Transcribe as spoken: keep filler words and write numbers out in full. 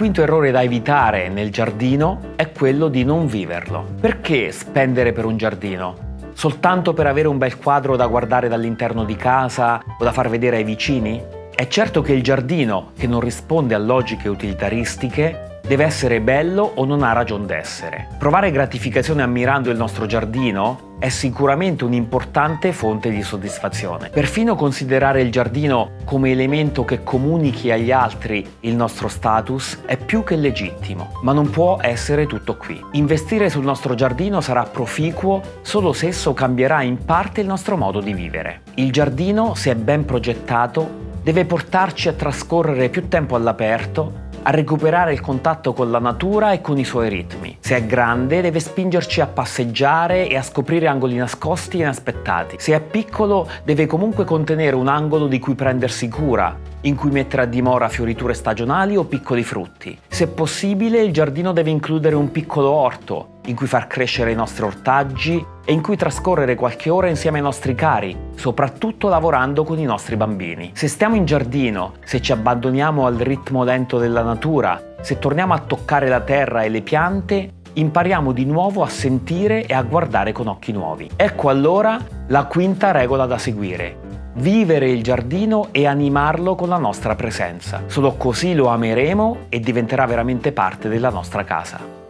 quinto errore da evitare nel giardino è quello di non viverlo. Perché spendere per un giardino? Soltanto per avere un bel quadro da guardare dall'interno di casa o da far vedere ai vicini? È certo che il giardino, che non risponde a logiche utilitaristiche, deve essere bello o non ha ragion d'essere. Provare gratificazione ammirando il nostro giardino è sicuramente un'importante fonte di soddisfazione. Perfino considerare il giardino come elemento che comunichi agli altri il nostro status è più che legittimo, ma non può essere tutto qui. Investire sul nostro giardino sarà proficuo solo se esso cambierà in parte il nostro modo di vivere. Il giardino, se è ben progettato, deve portarci a trascorrere più tempo all'aperto, a recuperare il contatto con la natura e con i suoi ritmi. Se è grande, deve spingerci a passeggiare e a scoprire angoli nascosti e inaspettati. Se è piccolo, deve comunque contenere un angolo di cui prendersi cura, in cui mettere a dimora fioriture stagionali o piccoli frutti. Se possibile, il giardino deve includere un piccolo orto, in cui far crescere i nostri ortaggi e in cui trascorrere qualche ora insieme ai nostri cari, soprattutto lavorando con i nostri bambini. Se stiamo in giardino, se ci abbandoniamo al ritmo lento della natura, se torniamo a toccare la terra e le piante, impariamo di nuovo a sentire e a guardare con occhi nuovi. Ecco allora la quinta regola da seguire: vivere il giardino e animarlo con la nostra presenza. Solo così lo ameremo e diventerà veramente parte della nostra casa.